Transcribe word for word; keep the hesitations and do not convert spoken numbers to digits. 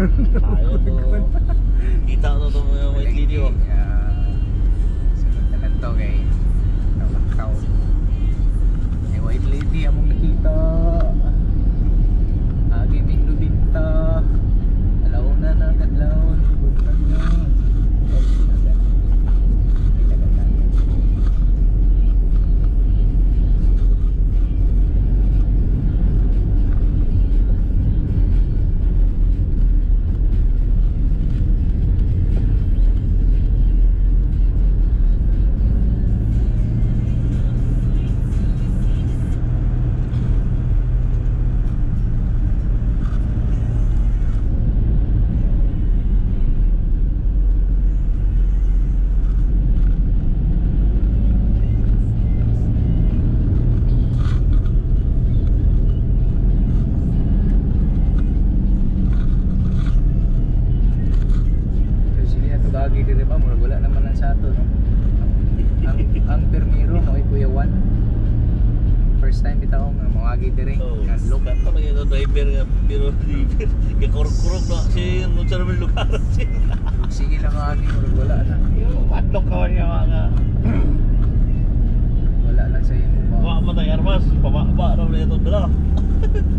Ayaw to. Kita ko to mga white lady oh. Sunod na lang to kay Namakaw. May white lady among nakita. Agi may lubinta. Alaw na na kadlaw. Buntag na. Lagi diri ba murag wala naman lang sa ato no. Ang ang permiro mo ay Kuya Juan. First time bitaw nga mawagi diri. Oh, Look lugar pa mga driver nga pero driver. Gakurok-kurok na si no sa naman lugar siya. sige lang agi murag wala na. Yo, padlok ka niya mga. Wala lang sa imo ba. Wa man tay armas, pababa ra na ito dala.